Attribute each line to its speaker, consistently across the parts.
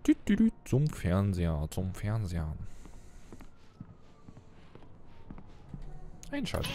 Speaker 1: Zum Fernseher, zum Fernseher. Einschalten.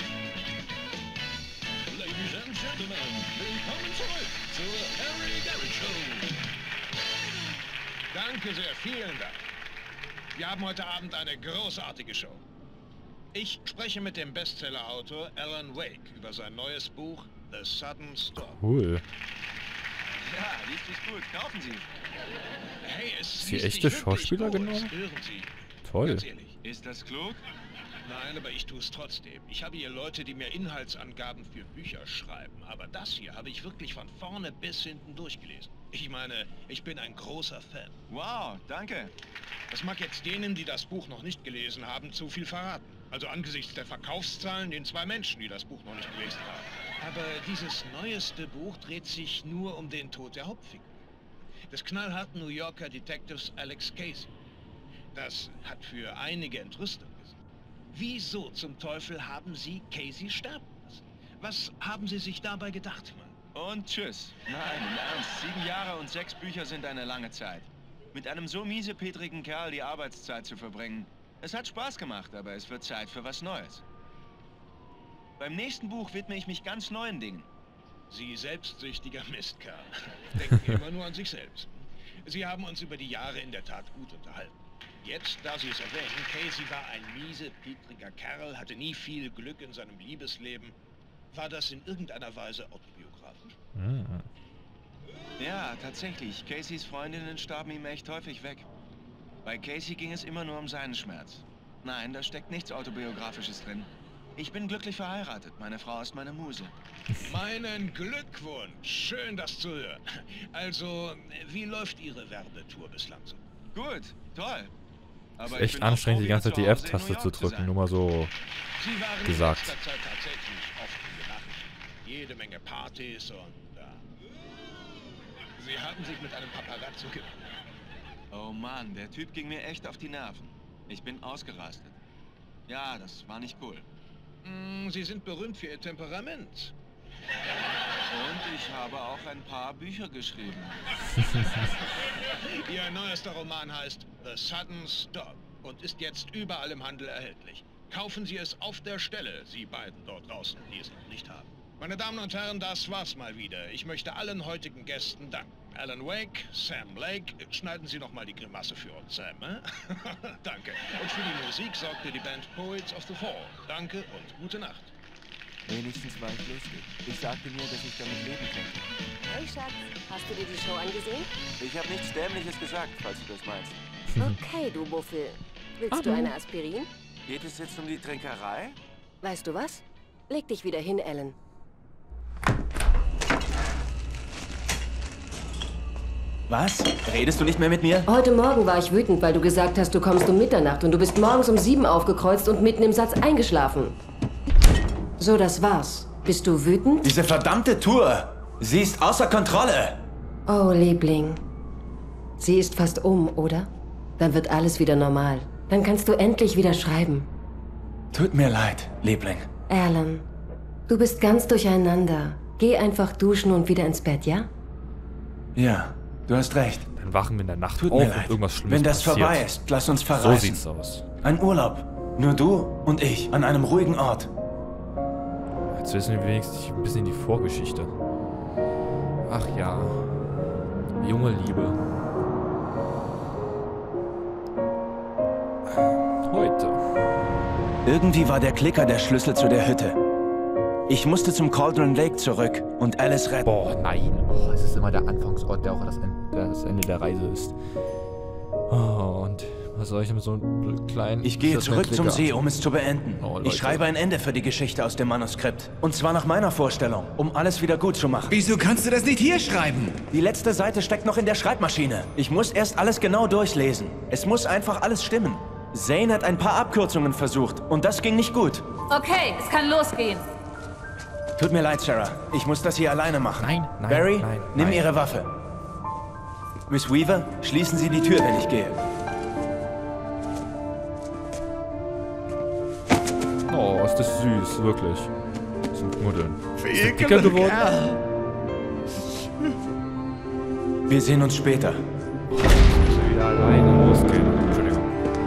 Speaker 2: Ladies and Gentlemen, willkommen zurück zur Harry Garrett Show. Danke sehr, vielen Dank. Wir haben heute Abend eine großartige Show. Ich spreche mit dem Bestseller-Autor Alan Wake über sein neues Buch The Sudden Storm.
Speaker 1: Cool.
Speaker 3: Ja, richtig gut. Kaufen Sie.
Speaker 2: Hey, es
Speaker 1: Ist hier
Speaker 2: liest
Speaker 1: echte
Speaker 2: sich wirklich
Speaker 1: Schauspieler
Speaker 2: gut.
Speaker 1: genommen?
Speaker 2: Hören Sie.
Speaker 1: Toll.
Speaker 2: Ganz ehrlich.
Speaker 3: Ist das klug?
Speaker 2: Nein, aber ich tue es trotzdem. Ich habe hier Leute, die mir Inhaltsangaben für Bücher schreiben. Aber das hier habe ich wirklich von vorne bis hinten durchgelesen. Ich meine, ich bin ein großer Fan.
Speaker 3: Wow, danke.
Speaker 2: Das mag jetzt denen, die das Buch noch nicht gelesen haben, zu viel verraten. Also angesichts der Verkaufszahlen den 2 Menschen, die das Buch noch nicht gelesen haben. Aber dieses neueste Buch dreht sich nur um den Tod der Hauptfigur. Des knallharten New Yorker Detectives Alex Casey. Das hat für einige Entrüstung gesorgt. Wieso zum Teufel haben Sie Casey sterben lassen? Was haben Sie sich dabei gedacht, Mann?
Speaker 3: Und tschüss. Nein, im Ernst. 7 Jahre und 6 Bücher sind eine lange Zeit. Mit einem so miesepetrigen Kerl die Arbeitszeit zu verbringen. Es hat Spaß gemacht, aber es wird Zeit für was Neues. Beim nächsten Buch widme ich mich ganz neuen Dingen.
Speaker 2: Sie selbstsüchtiger Mistkerl. Denken immer nur an sich selbst. Sie haben uns über die Jahre in der Tat gut unterhalten. Jetzt, da Sie es erwähnen, Casey war ein miesepetriger Kerl, hatte nie viel Glück in seinem Liebesleben. War das in irgendeiner Weise autobiografisch?
Speaker 3: Ja, tatsächlich. Caseys Freundinnen starben ihm echt häufig weg. Bei Casey ging es immer nur um seinen Schmerz. Nein, da steckt nichts Autobiografisches drin. Ich bin glücklich verheiratet. Meine Frau ist meine Muse.
Speaker 2: Meinen Glückwunsch. Schön, das zu hören. Also, wie läuft Ihre Werbetour bislang so?
Speaker 3: Gut, toll. Aber
Speaker 1: Ist echt anstrengend, die ganze Zeit die F-Taste zu drücken. Nur mal so
Speaker 2: Sie waren
Speaker 1: gesagt.
Speaker 2: in letzter Zeit tatsächlich oft in den Nachrichten. Jede Menge Partys und Sie haben sich mit einem Paparazzo ge...
Speaker 3: Oh Mann, der Typ ging mir echt auf die Nerven. Ich bin ausgerastet. Ja, das war nicht cool.
Speaker 2: Sie sind berühmt für Ihr Temperament.
Speaker 3: Und ich habe auch ein paar Bücher geschrieben.
Speaker 2: Ihr neuester Roman heißt The Sudden Stop und ist jetzt überall im Handel erhältlich. Kaufen Sie es auf der Stelle, Sie beiden dort draußen, die es noch nicht haben. Meine Damen und Herren, das war's mal wieder. Ich möchte allen heutigen Gästen danken. Alan Wake, Sam Lake, schneiden Sie noch mal die Grimasse für uns, Sam, Danke. Und für die Musik sorgte die Band Poets of the Fall. Danke und gute Nacht.
Speaker 3: Wenigstens war ich lustig. Ich sagte mir, dass ich damit leben könnte.
Speaker 4: Hey Schatz, hast du dir die Show angesehen?
Speaker 3: Ich habe nichts Dämliches gesagt, falls du das meinst.
Speaker 4: Okay, du Buffel. Willst du eine Aspirin?
Speaker 3: Geht es jetzt um die Trinkerei?
Speaker 4: Weißt du was? Leg dich wieder hin, Alan.
Speaker 5: Was? Redest du nicht mehr mit mir?
Speaker 4: Heute Morgen war ich wütend, weil du gesagt hast, du kommst um Mitternacht und du bist morgens um 7 aufgekreuzt und mitten im Satz eingeschlafen. So, das war's. Bist du wütend?
Speaker 5: Diese verdammte Tour! Sie ist außer Kontrolle!
Speaker 4: Oh, Liebling. Sie ist fast oder? Dann wird alles wieder normal. Dann kannst du endlich wieder schreiben.
Speaker 5: Tut mir leid, Liebling.
Speaker 4: Alan, du bist ganz durcheinander. Geh einfach duschen und wieder ins Bett, ja?
Speaker 5: Ja, du hast recht.
Speaker 1: Dann wachen wir in der Nacht
Speaker 5: Tut
Speaker 1: auf
Speaker 5: mir
Speaker 1: und
Speaker 5: leid.
Speaker 1: irgendwas Schlimmes
Speaker 5: Wenn das
Speaker 1: passiert.
Speaker 5: vorbei ist, lass uns
Speaker 1: So
Speaker 5: verreisen.
Speaker 1: sieht's aus.
Speaker 5: Ein Urlaub. Nur du und ich. An einem ruhigen Ort.
Speaker 1: Jetzt wissen wir wenigstens ein bisschen die Vorgeschichte. Ach ja. Junge Liebe. Heute.
Speaker 5: Irgendwie war der Klicker der Schlüssel zu der Hütte. Ich musste zum Cauldron Lake zurück und Alice retten.
Speaker 1: Boah, nein. Oh, es ist immer der Anfangsort, der auch das Ende der Reise ist. Oh, und was soll ich mit so einem kleinen...
Speaker 5: Ich gehe zurück zum See, um es zu beenden.
Speaker 1: Oh, Leute.
Speaker 5: Ich schreibe ein Ende für die Geschichte aus dem Manuskript. Und zwar nach meiner Vorstellung, um alles wieder gut zu machen.
Speaker 6: Wieso kannst du das nicht hier schreiben?
Speaker 5: Die letzte Seite steckt noch in der Schreibmaschine. Ich muss erst alles genau durchlesen. Es muss einfach alles stimmen. Zane hat ein paar Abkürzungen versucht und das ging nicht gut.
Speaker 7: Okay, es kann losgehen.
Speaker 5: Tut mir leid, Sarah. Ich muss das hier alleine machen.
Speaker 1: Nein, nein,
Speaker 5: Barry,
Speaker 1: nein,
Speaker 5: nimm
Speaker 1: nein.
Speaker 5: Ihre Waffe. Miss Weaver, schließen Sie die Tür, wenn ich gehe.
Speaker 1: Oh, ist das süß, wirklich. Zum Knuddeln. Ist der dicker geworden?
Speaker 5: Wir sehen uns später.
Speaker 1: Oh, wieder alleine losgehen. Entschuldigung.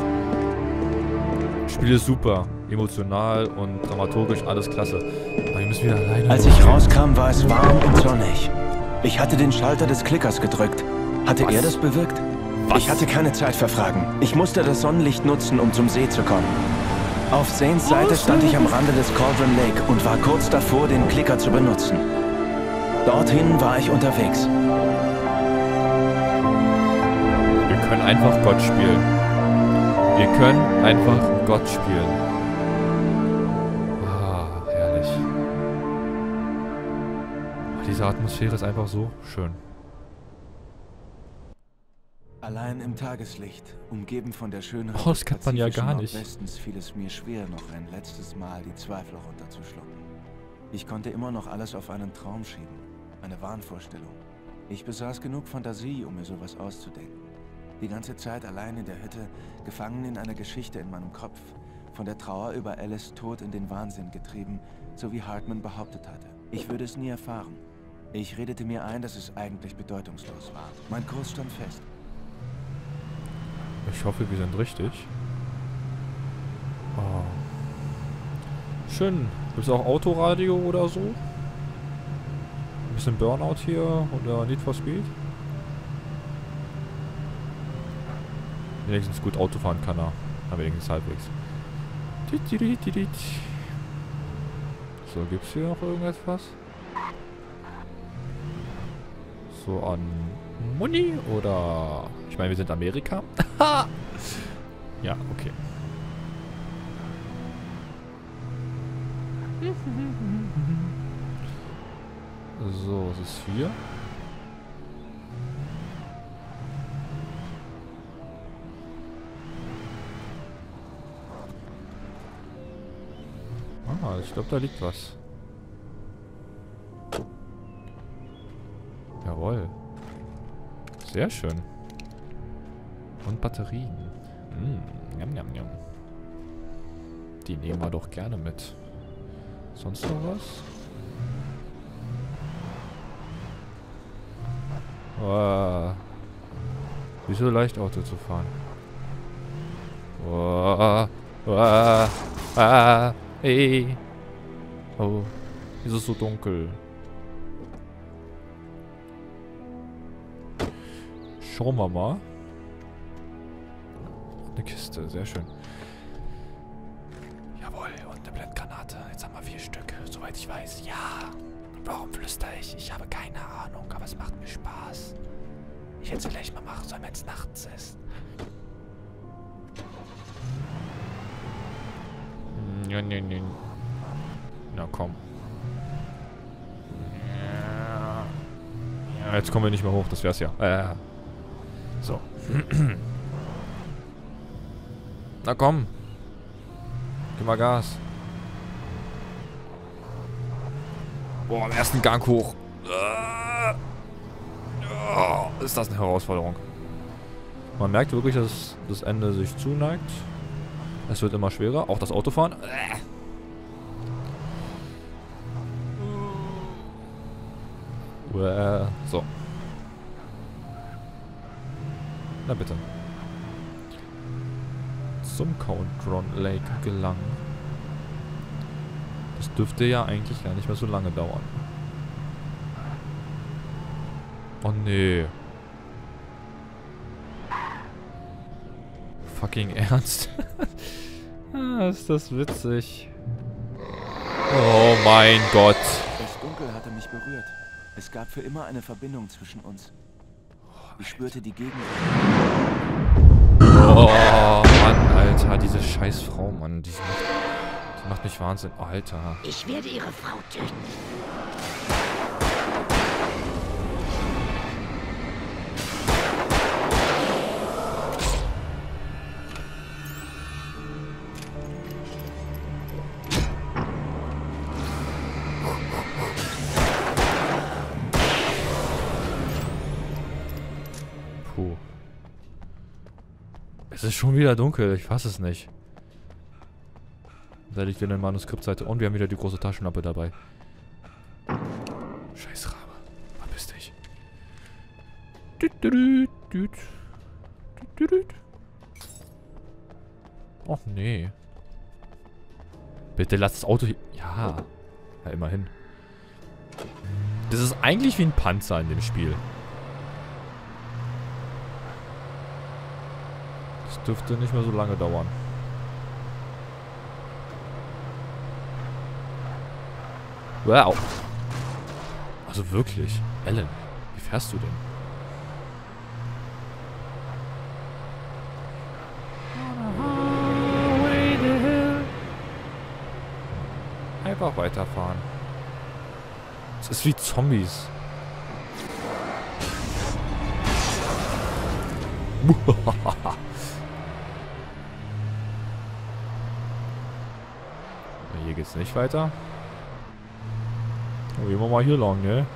Speaker 1: Das Spiel ist super. Emotional und dramaturgisch alles klasse. Aber wir müssen wieder alleine
Speaker 5: Als ich rauskam, war es warm und sonnig. Ich hatte den Schalter des Klickers gedrückt. Hatte er das bewirkt? Ich hatte keine Zeit für Fragen. Ich musste das Sonnenlicht nutzen, um zum See zu kommen. Auf Zanes Seite stand ich am Rande des Cauldron Lake und war kurz davor, den Klicker zu benutzen. Dorthin war ich unterwegs.
Speaker 1: Wir können einfach Gott spielen. Wir können einfach Gott spielen. Ah, herrlich. Oh, diese Atmosphäre ist einfach so schön.
Speaker 5: Allein im Tageslicht, umgeben von der Schönheit
Speaker 1: das kennt man ja gar nicht.
Speaker 5: Nordwestens, fiel es mir schwer, noch ein letztes Mal die Zweifel runterzuschlucken. Ich konnte immer noch alles auf einen Traum schieben, eine Wahnvorstellung. Ich besaß genug Fantasie, um mir sowas auszudenken. Die ganze Zeit allein in der Hütte, gefangen in einer Geschichte in meinem Kopf, von der Trauer über Alice Tod in den Wahnsinn getrieben, so wie Hartman behauptet hatte. Ich würde es nie erfahren. Ich redete mir ein, dass es eigentlich bedeutungslos war. Mein Kurs stand fest.
Speaker 1: Ich hoffe, wir sind richtig. Oh. Schön. Gibt es auch Autoradio oder so? Ein bisschen Burnout hier oder Need for Speed? Wenigstens gut Auto fahren kann er. Aber wenigstens halbwegs. So, gibt's hier noch irgendetwas? So an Money oder... Ich meine, wir sind Amerika. Ja, okay. So, was ist hier? Ah, ich glaube, da liegt was. Jawohl. Sehr schön. Und Batterien. Njam, njam, njam. Die nehmen wir doch gerne mit. Sonst noch was? Oh. Wieso leicht Auto zu fahren? Oh. Oh. Ah. Hey. Oh. Ist es so dunkel? Schauen wir mal. Eine Kiste, sehr schön. Jawohl, und eine Blendgranate. Jetzt haben wir 4 Stück, soweit ich weiß. Ja. Warum flüstere ich? Ich habe keine Ahnung, aber es macht mir Spaß. Ich hätte es vielleicht mal machen sollen, wenn es nachts ist. Ja, nee, nee. Na komm. Ja, jetzt kommen wir nicht mehr hoch, das wär's ja. So. Na komm. Gib mal Gas. Boah, am ersten Gang hoch. Oh, ist das eine Herausforderung. Man merkt wirklich, dass das Ende sich zuneigt. Es wird immer schwerer. Auch das Autofahren. So. Na bitte. Zum Cauldron Lake gelangen. Das dürfte ja eigentlich gar nicht mehr so lange dauern. Oh nee. Fucking ernst? Ist das witzig. Oh mein Gott.
Speaker 5: Das Dunkel hatte mich berührt. Es gab für immer eine Verbindung zwischen uns. Ich spürte die Gegend.
Speaker 1: Oh, Mann, Alter. Diese scheiß Frau, Mann. Die macht mich Wahnsinn. Oh, Alter.
Speaker 8: Ich werde ihre Frau töten.
Speaker 1: Puh. Es ist schon wieder dunkel. Ich fasse es nicht. Da liegt wieder eine Manuskriptseite. Und wir haben wieder die große Taschenlampe dabei. Scheiß Rabe. Verpiss dich.
Speaker 8: Och nee. Bitte lass das Auto hier... Ja. Ja, immerhin. Das ist eigentlich wie ein Panzer in dem Spiel. Das dürfte nicht mehr so lange dauern. Wow. Also wirklich. Alan, wie fährst du denn? Einfach weiterfahren. Es ist wie Zombies. Hier geht's nicht weiter. Oh, gehen wir mal hier lang, ne?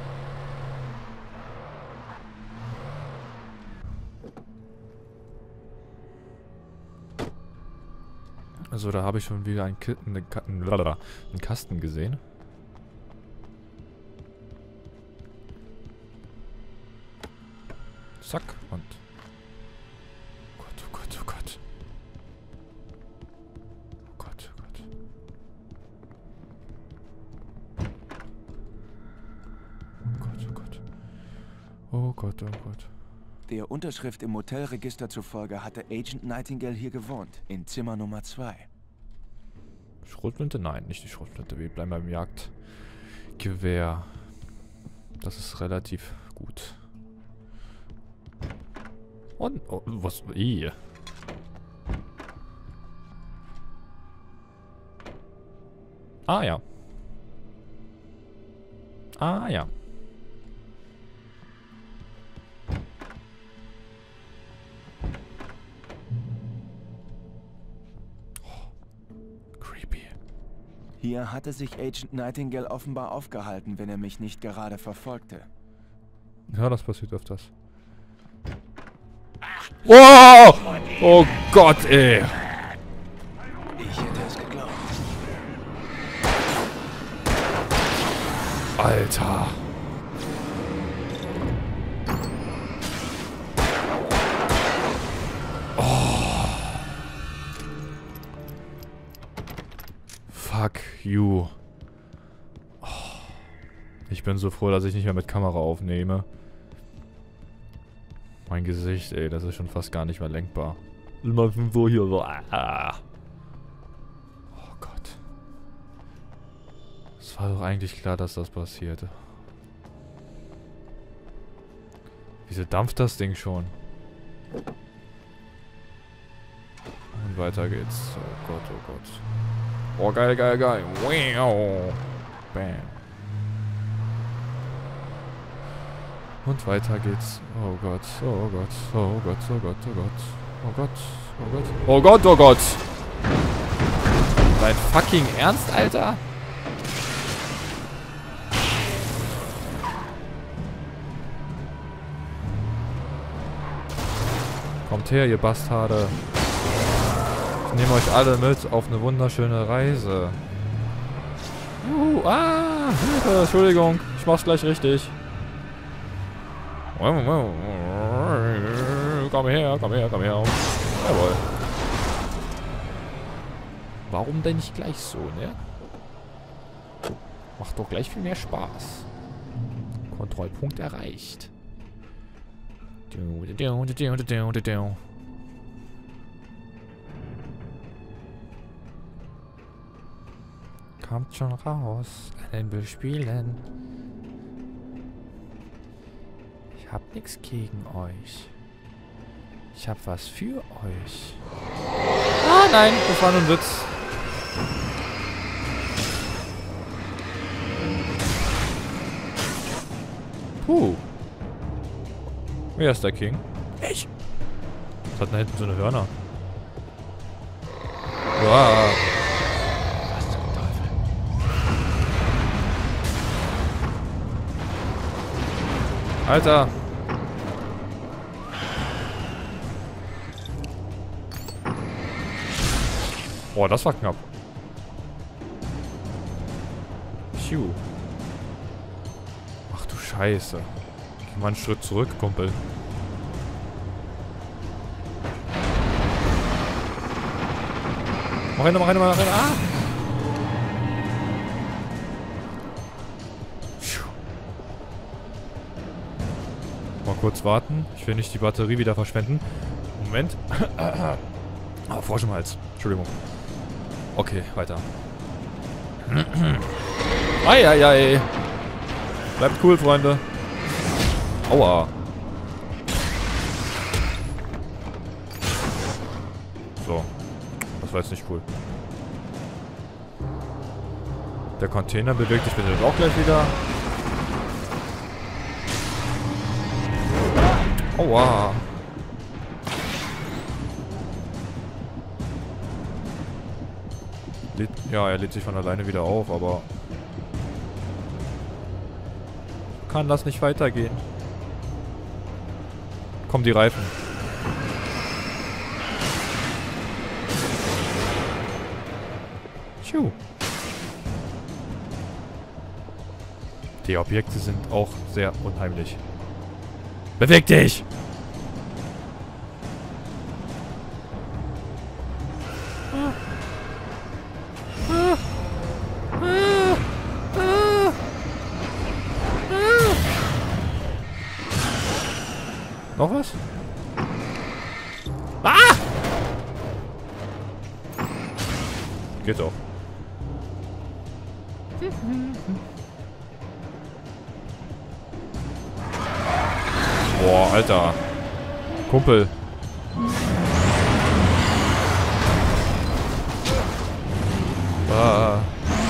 Speaker 8: Also da habe ich schon wieder einen Kasten gesehen. Zack und... Oh Gott, oh Gott, oh Gott. Oh Gott, oh Gott. Oh Gott, oh Gott. Oh Gott, oh Gott.
Speaker 5: Der Unterschrift im Motelregister zufolge hatte Agent Nightingale hier gewohnt, in Zimmer Nummer 2.
Speaker 8: Schrotflinte? Nein, nicht die Schrotflinte. Wir bleiben beim Jagdgewehr. Das ist relativ gut. Und, oh, was? Ah ja. Ah ja.
Speaker 5: Hier hatte sich Agent Nightingale offenbar aufgehalten, wenn er mich nicht gerade verfolgte.
Speaker 8: Ja, das passiert öfters. Oh! Oh Gott, ey!
Speaker 5: Ich hätte es geglaubt.
Speaker 8: Alter! Fuck you. Oh. Ich bin so froh, dass ich nicht mehr mit Kamera aufnehme. Mein Gesicht, ey, das ist schon fast gar nicht mehr lenkbar. Immer so hier so. Ah. Oh Gott. Es war doch eigentlich klar, dass das passierte. Wieso dampft das Ding schon? Und weiter geht's. Oh Gott, oh Gott. Oh, geil, geil, geil. Wow. Bam. Und weiter geht's. Oh Gott, oh Gott, oh Gott, oh Gott, oh Gott. Oh Gott, oh Gott. Oh Gott, oh Gott. Dein fucking Ernst, Alter? Kommt her, ihr Bastarde. Ich nehme euch alle mit auf eine wunderschöne Reise. Hilfe, Entschuldigung, ich mach's gleich richtig. Komm her, komm her, komm her. Jawohl. Warum denn nicht gleich so, ne? Macht doch gleich viel mehr Spaß. Kontrollpunkt erreicht. Kommt schon raus, einen bespielen. Ich hab nichts gegen euch. Ich hab was für euch. Ah nein, das war nur ein Witz. Puh. Wer ist der King? Ich. Was hat da hinten so eine Hörner? Wow. Alter! Boah, das war knapp. Phew. Ach du Scheiße. Geh mal einen Schritt zurück, Kumpel. Mach rein, mach rein, mach rein. Ah! Mal kurz warten. Ich will nicht die Batterie wieder verschwenden. Moment. Ah, Frosch im Hals. Entschuldigung. Okay, weiter. Eieiei. Bleibt cool, Freunde. Aua. So. Das war jetzt nicht cool. Der Container bewegt sich bitte auch gleich wieder. Aua. Ja, er lädt sich von alleine wieder auf, aber... Kann das nicht weitergehen? Kommen die Reifen. Tschuh. Die Objekte sind auch sehr unheimlich. Beweg dich! Noch was? Ah! Geht doch. Boah, Alter. Kumpel. Ah.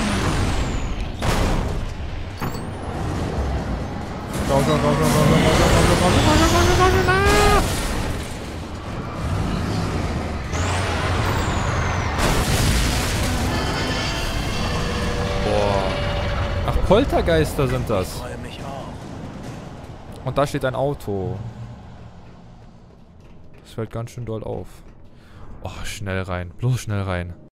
Speaker 8: Boah. Ach, Poltergeister sind das. Und da steht ein Auto. Das fällt ganz schön doll auf. Oh, schnell rein. Bloß schnell rein.